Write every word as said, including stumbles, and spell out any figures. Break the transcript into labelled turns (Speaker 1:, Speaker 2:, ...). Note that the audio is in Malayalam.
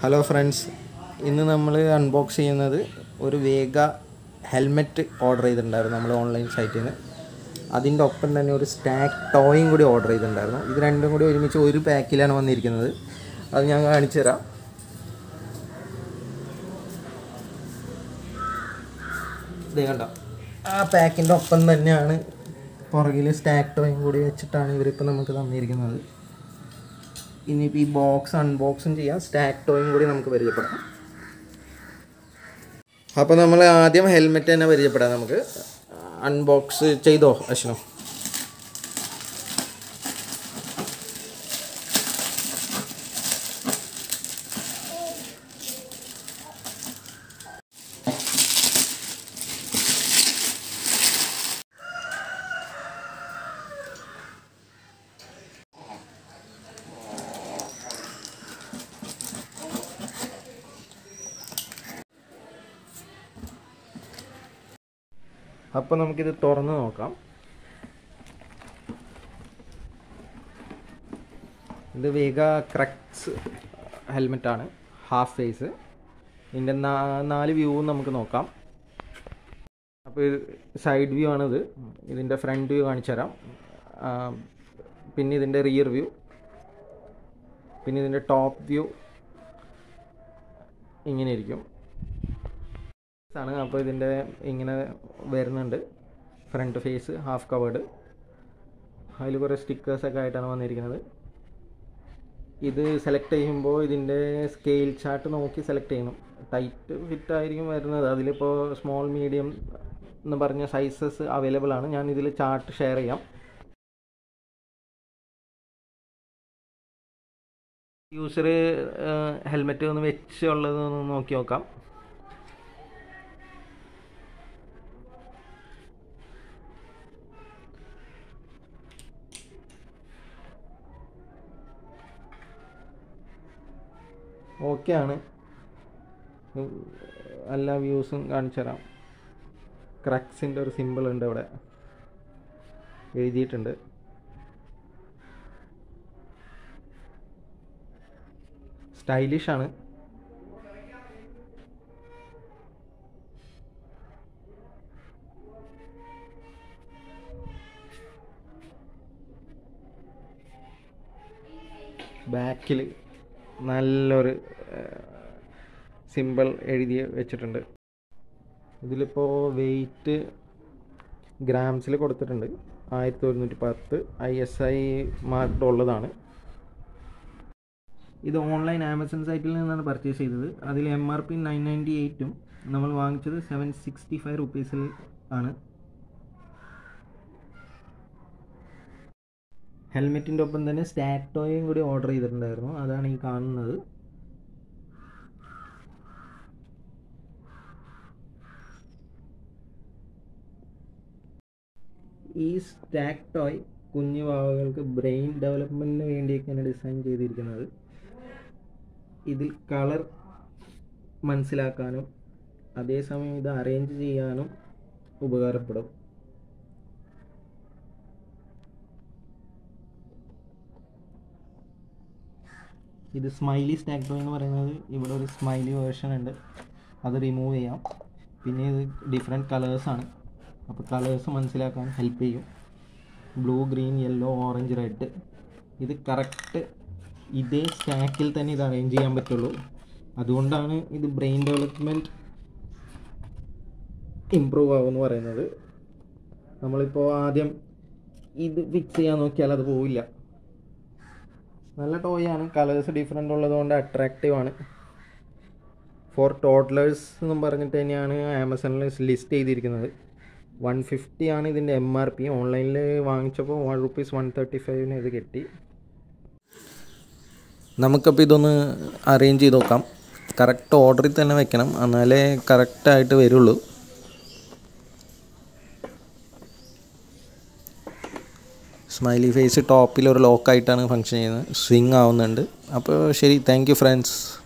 Speaker 1: ഹലോ ഫ്രണ്ട്സ്, ഇന്ന് നമ്മൾ അൺബോക്സ് ചെയ്യുന്നത് ഒരു വേഗ ഹെൽമെറ്റ് ഓർഡർ ചെയ്തിട്ടുണ്ടായിരുന്നു നമ്മൾ ഓൺലൈൻ സൈറ്റിൽ നിന്ന്. അതിൻ്റെ ഒപ്പം തന്നെ ഒരു സ്റ്റാക്ക് ടോയും കൂടി ഓർഡർ ചെയ്തിട്ടുണ്ടായിരുന്നു. ഇത് രണ്ടും കൂടി ഒരുമിച്ച് ഒരു പാക്കിലാണ് വന്നിരിക്കുന്നത്. അത് ഞാൻ കാണിച്ചു തരാം. ഇത് കണ്ടോ, ആ പാക്കിൻ്റെ ഒപ്പം തന്നെയാണ് പുറകിൽ സ്റ്റാക്ക് ടോയും കൂടി വെച്ചിട്ടാണ് ഇവരിപ്പോൾ നമുക്ക് തന്നിരിക്കുന്നത്. ഇനിയിപ്പോൾ ഈ ബോക്സ് അൺബോക്സും ചെയ്യാം, സ്റ്റാക്ക് ടോയും കൂടി നമുക്ക് പരിചയപ്പെടാം. അപ്പോൾ നമ്മൾ ആദ്യം ഹെൽമെറ്റ് തന്നെ പരിചയപ്പെടാം. നമുക്ക് അൺബോക്സ് ചെയ്തോ അശ്നോ? അപ്പോൾ നമുക്കിത് തുറന്ന് നോക്കാം. ഇത് വേഗ ക്രക്സ് ഹെൽമെറ്റാണ്, ഹാഫ് ഫേസ്. ഇതിൻ്റെ നാല് വ്യൂവും നമുക്ക് നോക്കാം. അപ്പോൾ ഇത് സൈഡ് വ്യൂ ആണിത്. ഇതിൻ്റെ ഫ്രണ്ട് വ്യൂ കാണിച്ചു തരാം. പിന്നെ ഇതിൻ്റെ റിയർ വ്യൂ, പിന്നെ ഇതിൻ്റെ ടോപ്പ് വ്യൂ ഇങ്ങനെ ഇരിക്കും ആണ്. അപ്പോൾ ഇതിൻ്റെ ഇങ്ങനെ വരുന്നുണ്ട് ഫ്രണ്ട് ഫേസ് ഹാഫ് കവേർഡ്. അതിൽ കുറേ സ്റ്റിക്കേഴ്സൊക്കെ ആയിട്ടാണ് വന്നിരിക്കുന്നത്. ഇത് സെലക്ട് ചെയ്യുമ്പോൾ ഇതിൻ്റെ സ്കെയിൽ ചാർട്ട് നോക്കി സെലക്ട് ചെയ്യണം. ടൈറ്റ് ഫിറ്റ് ആയിരിക്കും വരുന്നത്. അതിലിപ്പോൾ സ്മോൾ മീഡിയം എന്ന് പറഞ്ഞ സൈസസ് അവൈലബിൾ ആണ്. ഞാൻ ഇതിൽ ചാർട്ട് ഷെയർ ചെയ്യാം. യൂസർ ഹെൽമെറ്റ് ഒന്ന് വെച്ചുള്ളതൊന്ന് നോക്കി നോക്കാം. ഓക്കെ ആണ്. എല്ലാ വ്യൂസും കാണിച്ചു തരാം. ക്രക്സിൻ്റെ ഒരു സിമ്പിൾ ഉണ്ട് ഇവിടെ എഴുതിയിട്ടുണ്ട്. സ്റ്റൈലിഷ് ആണ്. ബാക്കിൽ നല്ലൊരു സിമ്പിൾ എഴുതി വെച്ചിട്ടുണ്ട്. ഇതിലിപ്പോൾ വെയ്റ്റ് ഗ്രാംസിൽ കൊടുത്തിട്ടുണ്ട്. ആയിരത്തി ഒരുന്നൂറ്റി പത്ത് ഐ എസ് ഐ മാർക്ക് ഉള്ളതാണ്. ഇത് ഓൺലൈൻ ആമസോൺ സൈറ്റിൽ നിന്നാണ് പർച്ചേസ് ചെയ്തത്. അതിൽ M R P nine ninety എയ്റ്റും നമ്മൾ വാങ്ങിച്ചത് സെവൻ സിക്സ്റ്റി ഫൈവ് റുപ്പീസിൽ ആണ്. ഹെൽമെറ്റിൻ്റെ ഒപ്പം തന്നെ സ്റ്റാക്ക് ടോയും കൂടി ഓർഡർ ചെയ്തിട്ടുണ്ടായിരുന്നു. അതാണ് ഈ കാണുന്നത്. ഈ സ്റ്റാക്ക് ടോയ് കുഞ്ഞു വാവകൾക്ക് ബ്രെയിൻ ഡെവലപ്മെൻറ്റിന് വേണ്ടിയൊക്കെയാണ് ഡിസൈൻ ചെയ്തിരിക്കുന്നത്. ഇതിൽ കളർ മനസ്സിലാക്കാനും അതേസമയം ഇത് അറേഞ്ച് ചെയ്യാനും ഉപകാരപ്പെടും. ഇത് സ്മൈലി സ്റ്റാക്ക് ടോയ് എന്ന് പറയുന്നത്. ഇവിടെ ഒരു സ്മൈലി വേർഷൻ ഉണ്ട്, അത് റിമൂവ് ചെയ്യാം. പിന്നെ ഇത് ഡിഫറെൻറ്റ് കളേഴ്സാണ്. അപ്പോൾ കളേഴ്സ് മനസ്സിലാക്കാൻ ഹെൽപ്പ് ചെയ്യും. Blue, green, yellow, orange, red. ഇത് കറക്റ്റ് ഇതേ സ്റ്റാക്കിൽ തന്നെ ഇത് അറേഞ്ച് ചെയ്യാൻ പറ്റുള്ളൂ. അതുകൊണ്ടാണ് ഇത് ബ്രെയിൻ ഡെവലപ്മെൻറ്റ് ഇമ്പ്രൂവ് ആകുമെന്ന് പറയുന്നത്. നമ്മളിപ്പോൾ ആദ്യം ഇത് ഫിക്സ് ചെയ്യാൻ നോക്കിയാൽ അത് പോവില്ല. നല്ല ടോയാണ്. കളേഴ്സ് ഡിഫറെൻ്റ് ഉള്ളതുകൊണ്ട് അട്രാക്റ്റീവ് ആണ്. ഫോർ ടോഡ്ലേഴ്സ് എന്നും പറഞ്ഞിട്ട് തന്നെയാണ് ആമസോണിൽ ലിസ്റ്റ് ചെയ്തിരിക്കുന്നത്. വൺ ഫിഫ്റ്റി ആണ് ഇതിൻ്റെ എം ആർ പി. ഓൺലൈനിൽ വാങ്ങിച്ചപ്പോൾ വൺ റുപ്പീസ് വൺ തേർട്ടി ഫൈവിന് ഇത് കിട്ടി. നമുക്കപ്പോൾ ഇതൊന്ന് അറേഞ്ച് ചെയ്ത് നോക്കാം. കറക്റ്റ് ഓർഡറിൽ തന്നെ വെക്കണം, എന്നാലേ കറക്റ്റായിട്ട് വരുള്ളൂ. സ്മൈലി ഫേസ് ടോപ്പിൽ ഒരു ലോക്കായിട്ടാണ് ഫങ്ഷൻ ചെയ്യുന്നത്. സ്വിങ് ആവുന്നുണ്ട്. അപ്പോൾ ശരി, താങ്ക് യു ഫ്രണ്ട്സ്.